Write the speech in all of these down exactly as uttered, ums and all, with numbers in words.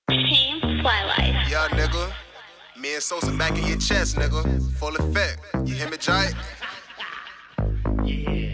Team Flylife. Yeah, nigga. Me and Sosa back in your chest, nigga. Full effect. You hear me, Jai? Yeah.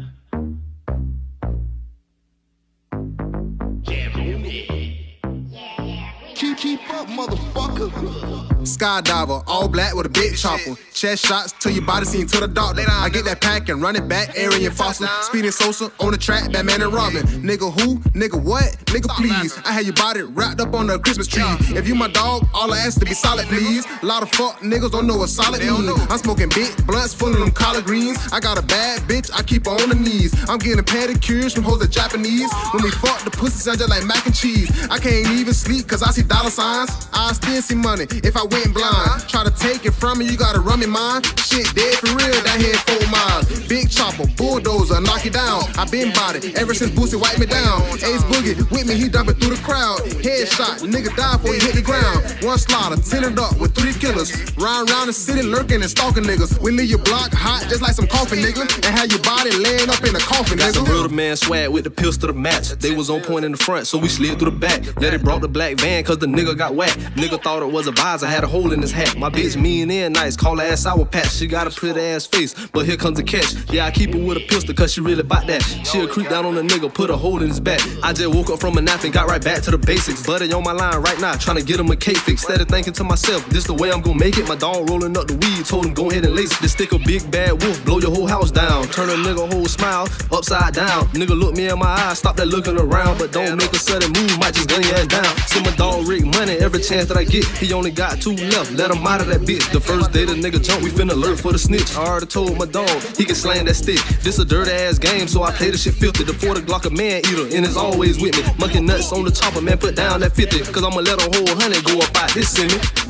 Jam on it. Keep, keep up, motherfucker. Skydiver, all black with a big chopper. Chest shots till your body seen to the doctor. I get that pack and run it back, Arian Foster. Speeding Sosa on the track, Batman and Robin. Nigga who? Nigga what? Nigga please. I had your body wrapped up on the Christmas tree. If you my dog, all I ask to be solid, please. A lot of fuck niggas don't know what solid mean. I'm smoking big blunts full of them collard greens. I got a bad bitch, I keep her on the knees. I'm getting pedicures from hoes that Japanese. When we fuck, the pussy sound just like mac and cheese. I can't even sleep cause I see dollar signs. I still see money if I went blind. Try to take it from me, you gotta run me mine. Shit dead for real, that here four miles. Big chopper, bulldozer, knock you down. I been body ever since Boosie wiped me down. Ace Boogie with me, he dumping through the crowd. Headshot, nigga die before he hit the ground. One slaughter, tinted up with three killers. Round round the city lurking and stalking niggas. We leave your block hot just like some coffin, nigga. And have your body laying up in a coffin, Got nigga. some real man swag with the pistol to match. They was on point in the front, so we slid through the back. Then they brought the black van cause the nigga got whacked. Nigga thought it was a visor, had a hole in his hat. My bitch mean and nice, call her ass Sour Patch. She got a pretty ass face, but here comes the catch. Yeah, I keep her with a pistol cause she really bout that. She'll creep down on the nigga, put a hole in his back. I just woke up from a nap and got right back to the basics. Buddy on my line right now, trying to get him a cake fix. Instead of thinking to myself, this the way I'm gonna make it. My dog rolling up the weed, told him go ahead and lace it. This stick a big bad wolf, blow your whole house down. Turn a nigga whole smile upside down. Nigga look me in my eyes, stop that looking around. But don't make a sudden move, might just gun your ass down. See my dog Rick money every chance that I get. He only got two left, let him out of that bitch. The first day the nigga jump, we finna alert for the snitch. I already told my dog, he can slang that stick. This a dirty ass game, so I play the shit filthy. The forty Glock a man eater, and it's always with me. Monkey nuts on the chopper, man, put down that fifty. Cause I'ma let a whole hundred go up out this semi.